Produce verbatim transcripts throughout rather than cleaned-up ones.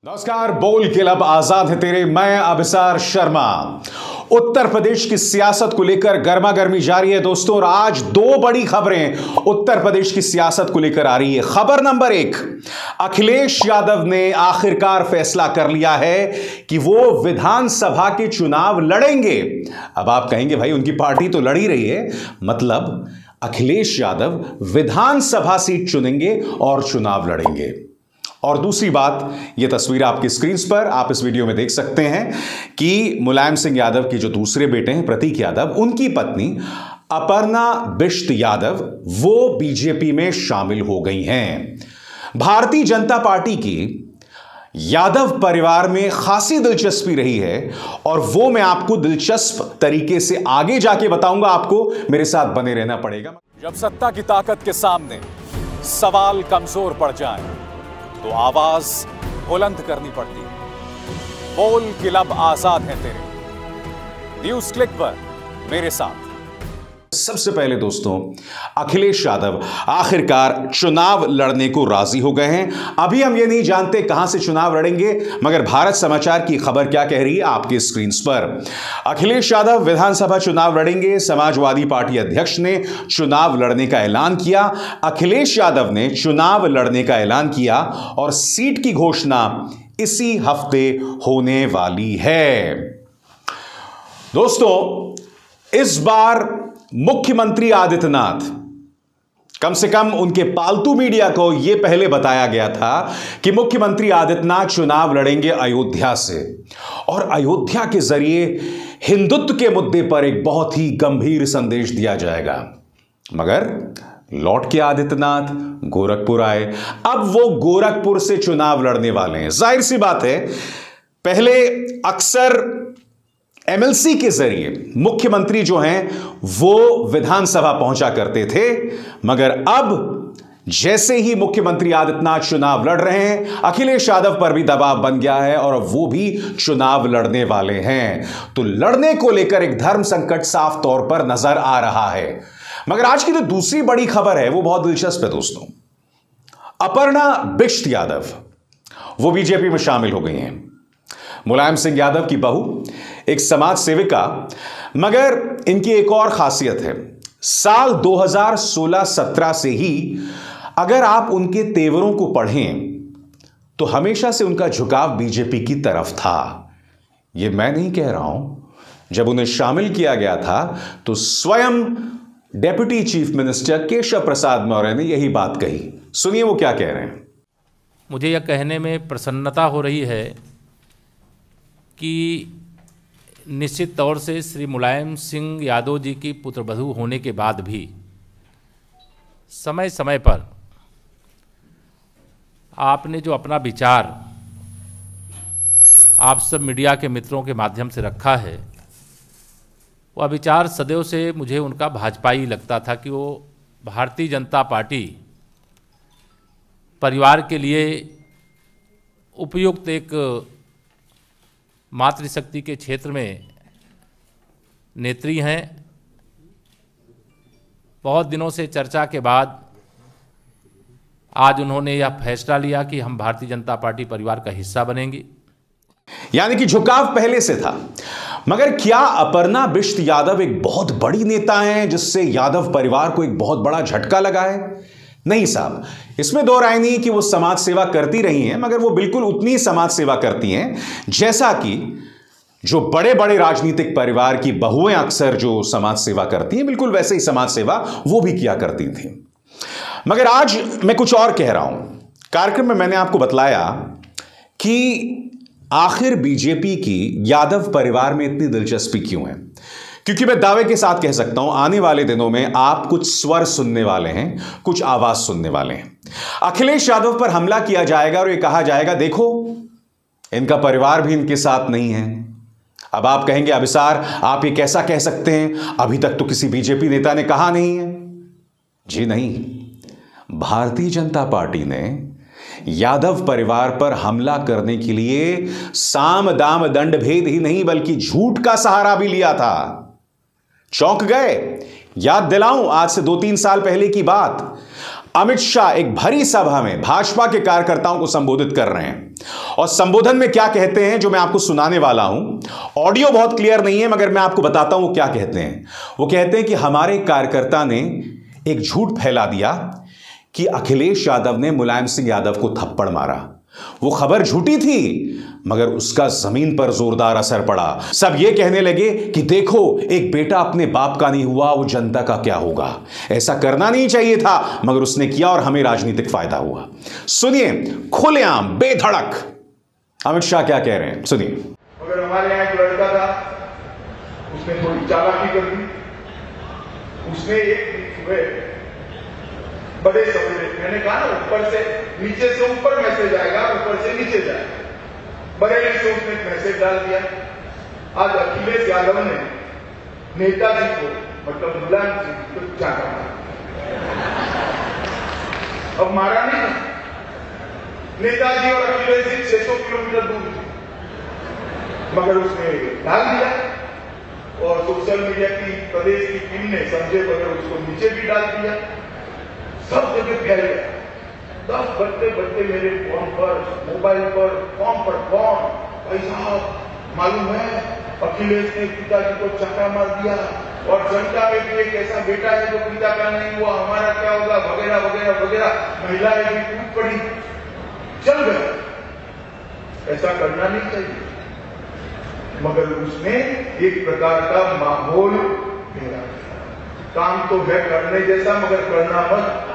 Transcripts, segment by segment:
नमस्कार। बोल क्लब आजाद है तेरे, मैं अभिसार शर्मा। उत्तर प्रदेश की सियासत को लेकर गर्मा गर्मी जारी है दोस्तों, और आज दो बड़ी खबरें उत्तर प्रदेश की सियासत को लेकर आ रही है। खबर नंबर एक, अखिलेश यादव ने आखिरकार फैसला कर लिया है कि वो विधानसभा के चुनाव लड़ेंगे। अब आप कहेंगे भाई उनकी पार्टी तो लड़ ही रही है, मतलब अखिलेश यादव विधानसभा सीट चुनेंगे और चुनाव लड़ेंगे। और दूसरी बात, यह तस्वीर आपकी स्क्रीन पर आप इस वीडियो में देख सकते हैं कि मुलायम सिंह यादव के जो दूसरे बेटे हैं प्रतीक यादव, उनकी पत्नी अपर्णा बिष्ट यादव वो बीजेपी में शामिल हो गई हैं। भारतीय जनता पार्टी की यादव परिवार में खासी दिलचस्पी रही है, और वो मैं आपको दिलचस्प तरीके से आगे जाके बताऊंगा। आपको मेरे साथ बने रहना पड़ेगा। जब सत्ता की ताकत के सामने सवाल कमजोर पड़ जाए तो आवाज बुलंद करनी पड़ती है। बोल क्लब आजाद है तेरे, न्यूज क्लिक पर मेरे साथ। सबसे पहले दोस्तों, अखिलेश यादव आखिरकार चुनाव लड़ने को राजी हो गए हैं। अभी हम ये नहीं जानते कहां से चुनाव लड़ेंगे, मगर भारत समाचार की खबर क्या कह रही है आपके स्क्रीन पर। अखिलेश यादव विधानसभा चुनाव लड़ेंगे। समाजवादी पार्टी अध्यक्ष ने चुनाव लड़ने का ऐलान किया। अखिलेश यादव ने चुनाव लड़ने का ऐलान किया और सीट की घोषणा इसी हफ्ते होने वाली है। दोस्तों, इस बार मुख्यमंत्री आदित्यनाथ, कम से कम उनके पालतू मीडिया को यह पहले बताया गया था कि मुख्यमंत्री आदित्यनाथ चुनाव लड़ेंगे अयोध्या से, और अयोध्या के जरिए हिंदुत्व के मुद्दे पर एक बहुत ही गंभीर संदेश दिया जाएगा। मगर लौट के आदित्यनाथ गोरखपुर आए। अब वो गोरखपुर से चुनाव लड़ने वाले हैं। जाहिर सी बात है, पहले अक्सर एमएलसी के जरिए मुख्यमंत्री जो हैं वो विधानसभा पहुंचा करते थे, मगर अब जैसे ही मुख्यमंत्री आदित्यनाथ चुनाव लड़ रहे हैं, अखिलेश यादव पर भी दबाव बन गया है और वो भी चुनाव लड़ने वाले हैं। तो लड़ने को लेकर एक धर्म संकट साफ तौर पर नजर आ रहा है। मगर आज की जो दूसरी बड़ी खबर है वो बहुत दिलचस्प है दोस्तों। अपर्णा बिष्ट यादव वो बीजेपी में शामिल हो गई हैं। मुलायम सिंह यादव की बहू, एक समाज सेविका, मगर इनकी एक और खासियत है। साल दो हज़ार सोलह सत्रह से ही अगर आप उनके तेवरों को पढ़ें तो हमेशा से उनका झुकाव बीजेपी की तरफ था। यह मैं नहीं कह रहा हूं। जब उन्हें शामिल किया गया था तो स्वयं deputy chief minister Keshav Prasad Maurya ने यही बात कही। सुनिए वो क्या कह रहे हैं। मुझे यह कहने में प्रसन्नता हो रही है कि निश्चित तौर से श्री मुलायम सिंह यादव जी की पुत्रवधू होने के बाद भी समय समय पर आपने जो अपना विचार आप सब मीडिया के मित्रों के माध्यम से रखा है, वह विचार सदैव से मुझे उनका भाजपाई लगता था कि वो भारतीय जनता पार्टी परिवार के लिए उपयुक्त एक मातृशक्ति के क्षेत्र में नेत्री हैं। बहुत दिनों से चर्चा के बाद आज उन्होंने यह फैसला लिया कि हम भारतीय जनता पार्टी परिवार का हिस्सा बनेंगे। यानी कि झुकाव पहले से था। मगर क्या अपर्णा बिष्ट यादव एक बहुत बड़ी नेता हैं जिससे यादव परिवार को एक बहुत बड़ा झटका लगा है? नहीं साहब, इसमें दो राय नहीं कि वो समाज सेवा करती रही हैं, मगर वो बिल्कुल उतनी समाज सेवा करती हैं जैसा कि जो बड़े बड़े राजनीतिक परिवार की बहुएं अक्सर जो समाज सेवा करती हैं, बिल्कुल वैसे ही समाज सेवा वो भी किया करती थी। मगर आज मैं कुछ और कह रहा हूं। कार्यक्रम में मैंने आपको बतलाया कि आखिर बीजेपी की यादव परिवार में इतनी दिलचस्पी क्यों है, क्योंकि मैं दावे के साथ कह सकता हूं आने वाले दिनों में आप कुछ स्वर सुनने वाले हैं, कुछ आवाज सुनने वाले हैं। अखिलेश यादव पर हमला किया जाएगा और यह कहा जाएगा देखो इनका परिवार भी इनके साथ नहीं है। अब आप कहेंगे अभिसार आप ये कैसा कह सकते हैं, अभी तक तो किसी बीजेपी नेता ने कहा नहीं है। जी नहीं, भारतीय जनता पार्टी ने यादव परिवार पर हमला करने के लिए साम दाम दंड भेद ही नहीं बल्कि झूठ का सहारा भी लिया था। चौंक गए? याद दिलाऊं आज से दो तीन साल पहले की बात। अमित शाह एक भरी सभा में भाजपा के कार्यकर्ताओं को संबोधित कर रहे हैं और संबोधन में क्या कहते हैं जो मैं आपको सुनाने वाला हूं। ऑडियो बहुत क्लियर नहीं है मगर मैं आपको बताता हूं वो क्या कहते हैं। वो कहते हैं कि हमारे कार्यकर्ता ने एक झूठ फैला दिया कि अखिलेश यादव ने मुलायम सिंह यादव को थप्पड़ मारा। वो खबर झूठी थी मगर उसका जमीन पर जोरदार असर पड़ा। सब ये कहने लगे कि देखो एक बेटा अपने बाप का नहीं हुआ, वो जनता का क्या होगा। ऐसा करना नहीं चाहिए था मगर उसने किया और हमें राजनीतिक फायदा हुआ। सुनिए खुलेआम बेधड़क अमित शाह क्या कह रहे हैं, सुनिए। मगर हमारे यहाँ एक लड़का था, उसने थोड़ी चालाकी कर दी। उसने एक बड़े समझे, मैंने कहा ना ऊपर से नीचे से ऊपर मैसेज आएगा, ऊपर से नीचे जाएगा। बरेली से उसने एक मैसेज डाल दिया। आज अखिलेश यादव ने नेताजी को मतलब मुलायम सिंह को चाटा मारा। अब मारा नहीं, नेताजी और अखिलेश जी छह सौ किलोमीटर दूर थे मगर उसने डाल दिया और सोशल मीडिया की प्रदेश की टीम ने समझे बगैर उसको नीचे भी डाल दिया। सब जगह फैल गया। दस बजते बजते मेरे फोन पर, मोबाइल पर, फोन पर फोन, भाई साहब मालूम है अखिलेश ने पिताजी को चक्का मार दिया और जनता में भी एक ऐसा बेटा है जो पिता का नहीं हुआ, हमारा क्या होगा वगैरह वगैरह वगैरह। महिलाएं भी टूट पड़ी, चल गए। ऐसा करना नहीं चाहिए मगर उसने एक प्रकार का माहौल मेरा काम तो है करने जैसा मगर करना मत।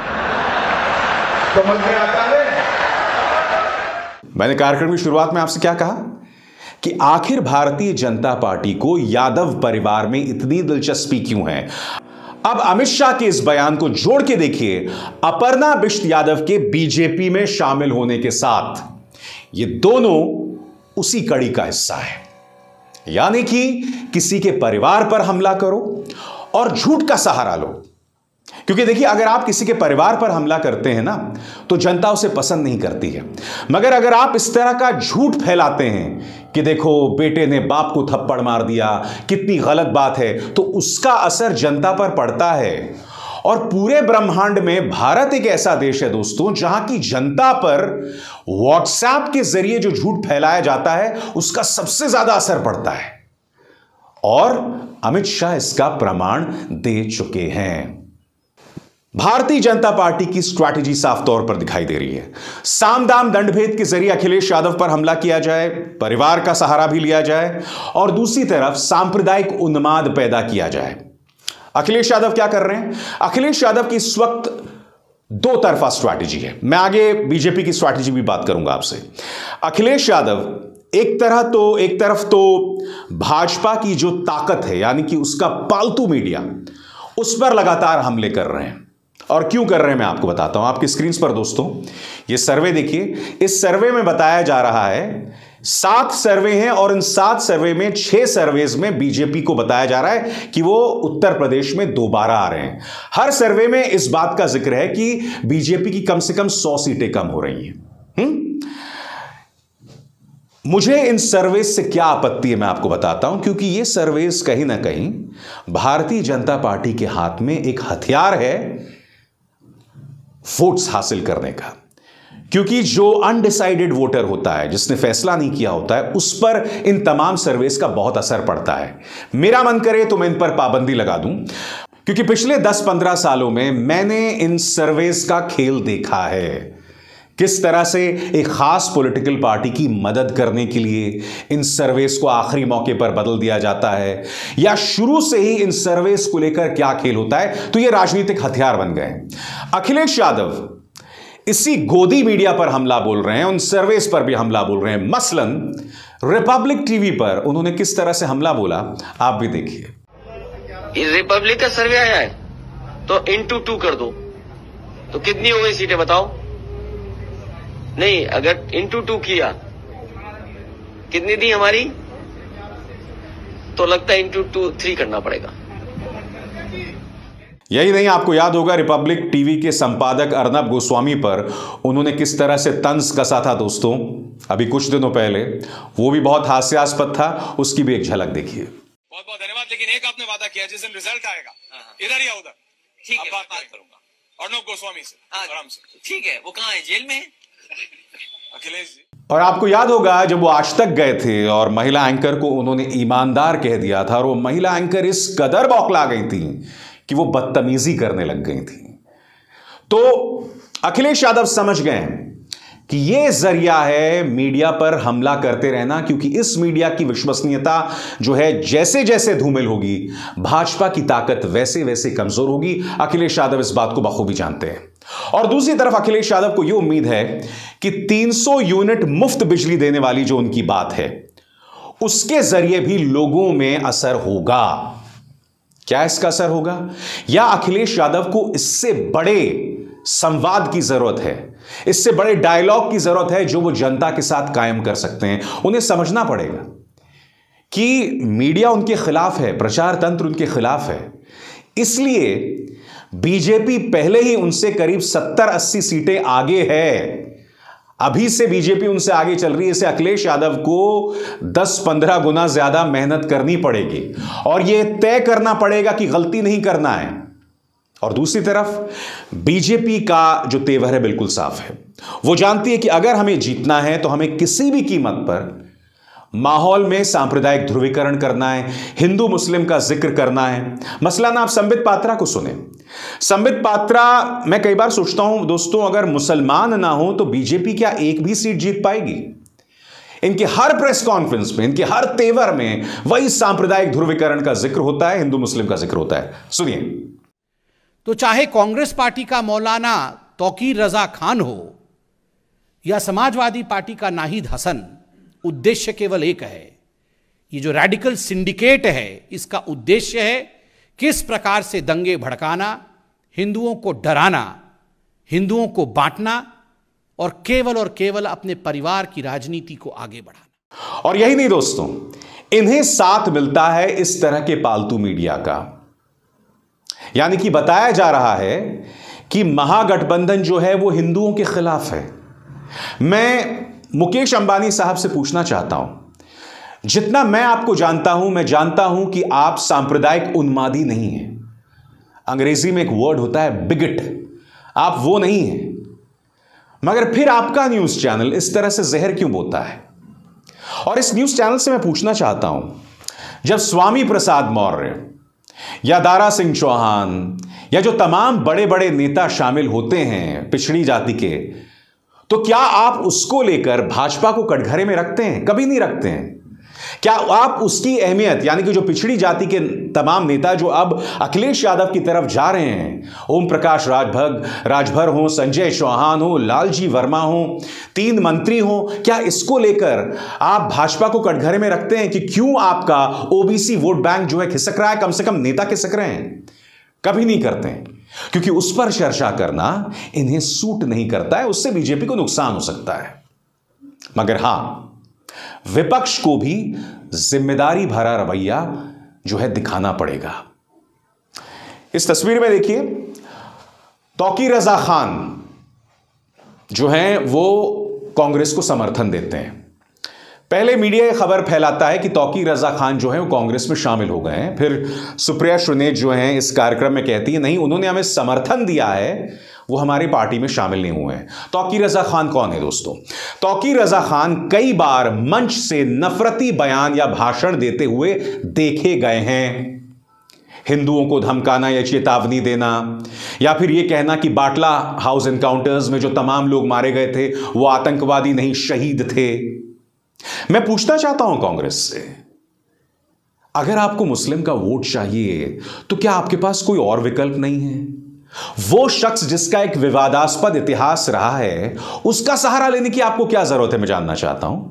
समझ में आता है। मैंने कार्यक्रम की शुरुआत में आपसे क्या कहा कि आखिर भारतीय जनता पार्टी को यादव परिवार में इतनी दिलचस्पी क्यों है। अब अमित शाह के इस बयान को जोड़ के देखिए अपर्णा बिष्ट यादव के बीजेपी में शामिल होने के साथ ये दोनों उसी कड़ी का हिस्सा है। यानी कि किसी के परिवार पर हमला करो और झूठ का सहारा लो। क्योंकि देखिए अगर आप किसी के परिवार पर हमला करते हैं ना तो जनता उसे पसंद नहीं करती है, मगर अगर आप इस तरह का झूठ फैलाते हैं कि देखो बेटे ने बाप को थप्पड़ मार दिया, कितनी गलत बात है, तो उसका असर जनता पर पड़ता है। और पूरे ब्रह्मांड में भारत एक ऐसा देश है दोस्तों जहां की जनता पर व्हाट्सएप के जरिए जो झूठ फैलाया जाता है उसका सबसे ज्यादा असर पड़ता है और अमित शाह इसका प्रमाण दे चुके हैं। भारतीय जनता पार्टी की स्ट्रैटेजी साफ तौर पर दिखाई दे रही है। साम दाम दंडभेद के जरिए अखिलेश यादव पर हमला किया जाए, परिवार का सहारा भी लिया जाए और दूसरी तरफ सांप्रदायिक उन्माद पैदा किया जाए। अखिलेश यादव क्या कर रहे हैं? अखिलेश यादव की इस वक्त दो तरफा स्ट्रैटेजी है। मैं आगे बीजेपी की स्ट्रैटेजी भी बात करूंगा आपसे। अखिलेश यादव एक तरह तो एक तरफ तो भाजपा की जो ताकत है यानी कि उसका पालतू मीडिया उस पर लगातार हमले कर रहे हैं। और क्यों कर रहे हैं मैं आपको बताता हूं। आपकी स्क्रीन पर दोस्तों ये सर्वे देखिए। इस सर्वे में बताया जा रहा है सात सर्वे हैं और इन सात सर्वे में छह सर्वेज में बीजेपी को बताया जा रहा है कि वो उत्तर प्रदेश में दोबारा आ रहे हैं। हर सर्वे में इस बात का जिक्र है कि बीजेपी की कम से कम सौ सीटें कम हो रही हैं। हम्म मुझे इन सर्वेज से क्या आपत्ति है मैं आपको बताता हूं, क्योंकि ये सर्वेज कहीं ना कहीं भारतीय जनता पार्टी के हाथ में एक हथियार है वोट्स हासिल करने का। क्योंकि जो अनडिसाइडेड वोटर होता है, जिसने फैसला नहीं किया होता है, उस पर इन तमाम सर्वेस का बहुत असर पड़ता है। मेरा मन करे तो मैं इन पर पाबंदी लगा दूं, क्योंकि पिछले दस पंद्रह सालों में मैंने इन सर्वेस का खेल देखा है। किस तरह से एक खास पॉलिटिकल पार्टी की मदद करने के लिए इन सर्वेस को आखिरी मौके पर बदल दिया जाता है, या शुरू से ही इन सर्वेस को लेकर क्या खेल होता है, तो ये राजनीतिक हथियार बन गए। अखिलेश यादव इसी गोदी मीडिया पर हमला बोल रहे हैं, उन सर्वेस पर भी हमला बोल रहे हैं। मसलन रिपब्लिक टीवी पर उन्होंने किस तरह से हमला बोला आप भी देखिए। रिपब्लिक का सर्वे आया है तो इंटू टू कर दो तो कितनी हो गई सीटें बताओ। नहीं, अगर इंटू टू किया कितनी थी हमारी, तो लगता है इंटू टू थ्री करना पड़ेगा। यही नहीं, आपको याद होगा रिपब्लिक टीवी के संपादक अर्नब गोस्वामी पर उन्होंने किस तरह से तंज कसा था दोस्तों अभी कुछ दिनों पहले। वो भी बहुत हास्यास्पद था, उसकी भी एक झलक देखिए। बहुत बहुत धन्यवाद। लेकिन एक आपने वादा किया जिस दिन रिजल्ट आएगा इधर या उधर, ठीक है, बात करूंगा। अर्णब गोस्वामी से, आराम से। ठीक है, वो कहाँ है? जेल में है अखिलेश जी। और आपको याद होगा जब वो आज तक गए थे और महिला एंकर को उन्होंने ईमानदार कह दिया था, और वो महिला एंकर इस कदर बौखला गई थी कि वो बदतमीजी करने लग गई थी। तो अखिलेश यादव समझ गए कि यह जरिया है मीडिया पर हमला करते रहना, क्योंकि इस मीडिया की विश्वसनीयता जो है जैसे जैसे धूमिल होगी, भाजपा की ताकत वैसे वैसे कमजोर होगी। अखिलेश यादव इस बात को बखूबी जानते हैं। और दूसरी तरफ अखिलेश यादव को यह उम्मीद है कि तीन सौ यूनिट मुफ्त बिजली देने वाली जो उनकी बात है, उसके जरिए भी लोगों में असर होगा। क्या इसका असर होगा? या अखिलेश यादव को इससे बड़े संवाद की जरूरत है, इससे बड़े डायलॉग की जरूरत है जो वो जनता के साथ कायम कर सकते हैं। उन्हें समझना पड़ेगा कि मीडिया उनके खिलाफ है, प्रचार तंत्र उनके खिलाफ है, इसलिए बीजेपी पहले ही उनसे करीब सत्तर अस्सी सीटें आगे है। अभी से बीजेपी उनसे आगे चल रही है, इसे अखिलेश यादव को दस पंद्रह गुना ज्यादा मेहनत करनी पड़ेगी और यह तय करना पड़ेगा कि गलती नहीं करना है। और दूसरी तरफ बीजेपी का जो तेवर है बिल्कुल साफ है। वो जानती है कि अगर हमें जीतना है तो हमें किसी भी कीमत पर माहौल में सांप्रदायिक ध्रुवीकरण करना है, हिंदू मुस्लिम का जिक्र करना है। मसलन आप संबित पात्रा को सुने। संबित पात्रा, मैं कई बार सोचता हूं दोस्तों, अगर मुसलमान ना हो तो बीजेपी क्या एक भी सीट जीत पाएगी? इनके हर प्रेस कॉन्फ्रेंस में, इनके हर तेवर में वही सांप्रदायिक ध्रुवीकरण का जिक्र होता है, हिंदू मुस्लिम का जिक्र होता है। सुनिए। तो चाहे कांग्रेस पार्टी का मौलाना तौकीर रजा खान हो या समाजवादी पार्टी का नाहिद हसन, उद्देश्य केवल एक है। ये जो रेडिकल सिंडिकेट है, इसका उद्देश्य है किस प्रकार से दंगे भड़काना, हिंदुओं को डराना, हिंदुओं को बांटना और केवल और केवल अपने परिवार की राजनीति को आगे बढ़ाना। और यही नहीं दोस्तों, इन्हें साथ मिलता है इस तरह के पालतू मीडिया का। यानी कि बताया जा रहा है कि महागठबंधन जो है वो हिंदुओं के खिलाफ है। मैं मुकेश अंबानी साहब से पूछना चाहता हूं, जितना मैं आपको जानता हूं, मैं जानता हूं कि आप सांप्रदायिक उन्मादी नहीं हैं। अंग्रेजी में एक वर्ड होता है बिगट, आप वो नहीं हैं। मगर फिर आपका न्यूज चैनल इस तरह से जहर क्यों बोता है? और इस न्यूज चैनल से मैं पूछना चाहता हूं, जब स्वामी प्रसाद मौर्य या दारा सिंह चौहान या जो तमाम बड़े बड़े नेता शामिल होते हैं पिछड़ी जाति के, तो क्या आप उसको लेकर भाजपा को कटघरे में रखते हैं? कभी नहीं रखते हैं। क्या आप उसकी अहमियत, यानी कि जो पिछड़ी जाति के तमाम नेता जो अब अखिलेश यादव की तरफ जा रहे हैं, ओम प्रकाश राजभर राजभर हो, संजय चौहान हो, लालजी वर्मा हो, तीन मंत्री हो, क्या इसको लेकर आप भाजपा को कटघरे में रखते हैं कि क्यों आपका ओबीसी वोट बैंक जो है खिसक रहा है? कम से कम नेता खिसक रहे हैं। कभी नहीं करते हैं, क्योंकि उस पर चर्चा करना इन्हें सूट नहीं करता है, उससे बीजेपी को नुकसान हो सकता है। मगर हां, विपक्ष को भी जिम्मेदारी भरा रवैया जो है दिखाना पड़ेगा। इस तस्वीर में देखिए, तौकीर रजा खान जो हैं वो कांग्रेस को समर्थन देते हैं। पहले मीडिया खबर फैलाता है कि तौकीर रजा खान जो है वो कांग्रेस में शामिल हो गए हैं। फिर सुप्रिया सुले जो हैं इस कार्यक्रम में कहती है नहीं, उन्होंने हमें समर्थन दिया है, वो हमारी पार्टी में शामिल नहीं हुए हैं। तौकीर रजा खान कौन है दोस्तों? तौकीर रजा खान कई बार मंच से नफरती बयान या भाषण देते हुए देखे गए हैं। हिंदुओं को धमकाना या चेतावनी देना, या फिर यह कहना कि बाटला हाउस एनकाउंटर्स में जो तमाम लोग मारे गए थे वो आतंकवादी नहीं शहीद थे। मैं पूछना चाहता हूं कांग्रेस से, अगर आपको मुस्लिम का वोट चाहिए तो क्या आपके पास कोई और विकल्प नहीं है? वो शख्स जिसका एक विवादास्पद इतिहास रहा है, उसका सहारा लेने की आपको क्या जरूरत है? मैं जानना चाहता हूं।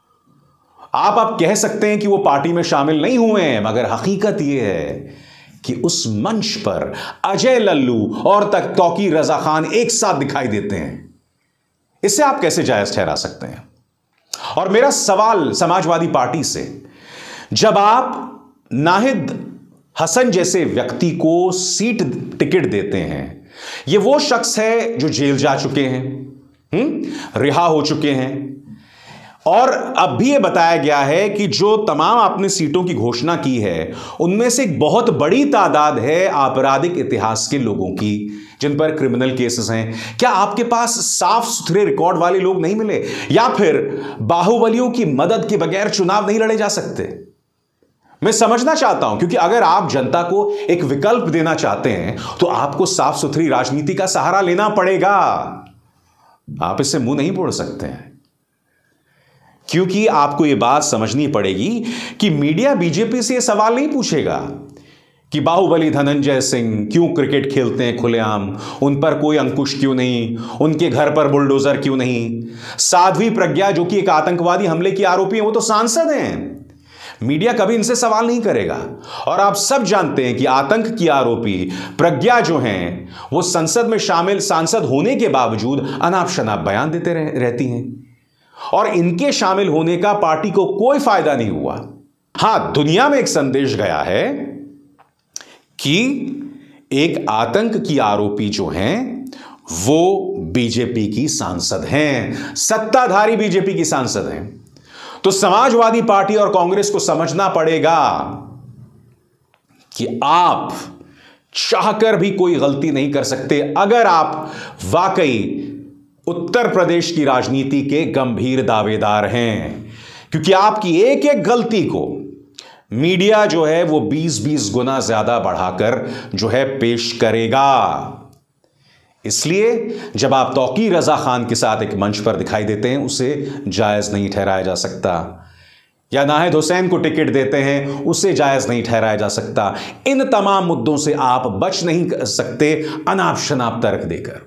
आप आप कह सकते हैं कि वो पार्टी में शामिल नहीं हुए हैं, मगर हकीकत यह है कि उस मंच पर अजय लल्लू और तक तौकीर रजा खान एक साथ दिखाई देते हैं। इसे आप कैसे जायज ठहरा सकते हैं? और मेरा सवाल समाजवादी पार्टी से, जब आप नाहिद हसन जैसे व्यक्ति को सीट टिकट देते हैं, ये वो शख्स है जो जेल जा चुके हैं, हम्म रिहा हो चुके हैं, और अब भी यह बताया गया है कि जो तमाम आपने सीटों की घोषणा की है उनमें से एक बहुत बड़ी तादाद है आपराधिक इतिहास के लोगों की, जिन पर क्रिमिनल केसेस हैं? क्या आपके पास साफ सुथरे रिकॉर्ड वाले लोग नहीं मिले? या फिर बाहुबलियों की मदद के बगैर चुनाव नहीं लड़े जा सकते? मैं समझना चाहता हूं, क्योंकि अगर आप जनता को एक विकल्प देना चाहते हैं तो आपको साफ सुथरी राजनीति का सहारा लेना पड़ेगा। आप इससे मुंह नहीं मोड़ सकते हैं, क्योंकि आपको यह बात समझनी पड़ेगी कि मीडिया बीजेपी से यह सवाल नहीं पूछेगा कि बाहुबली धनंजय सिंह क्यों क्रिकेट खेलते हैं खुलेआम, उन पर कोई अंकुश क्यों नहीं, उनके घर पर बुलडोजर क्यों नहीं। साध्वी प्रज्ञा जो कि एक आतंकवादी हमले की आरोपी है, वो तो सांसद हैं। मीडिया कभी इनसे सवाल नहीं करेगा। और आप सब जानते हैं कि आतंक की आरोपी प्रज्ञा जो हैं वो संसद में शामिल सांसद होने के बावजूद अनाप शनाप बयान देते रह, रहती हैं और इनके शामिल होने का पार्टी को कोई फायदा नहीं हुआ। हां, दुनिया में एक संदेश गया है कि एक आतंक की आरोपी जो हैं वो बीजेपी की सांसद हैं, सत्ताधारी बीजेपी की सांसद हैं। तो समाजवादी पार्टी और कांग्रेस को समझना पड़ेगा कि आप चाहकर भी कोई गलती नहीं कर सकते अगर आप वाकई उत्तर प्रदेश की राजनीति के गंभीर दावेदार हैं, क्योंकि आपकी एक एक गलती को मीडिया जो है वो बीस बीस गुना ज्यादा बढ़ाकर जो है पेश करेगा। इसलिए जब आप तौकीर रजा खान के साथ एक मंच पर दिखाई देते हैं, उसे जायज नहीं ठहराया जा सकता, या नाहिद हुसैन को टिकट देते हैं, उसे जायज नहीं ठहराया जा सकता। इन तमाम मुद्दों से आप बच नहीं सकते अनाप शनाप तर्क देकर।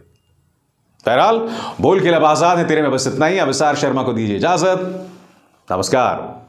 बहरहाल, बोल के लब आजाद है तेरे में बस इतना ही। अविसार शर्मा को दीजिए इजाजत। नमस्कार।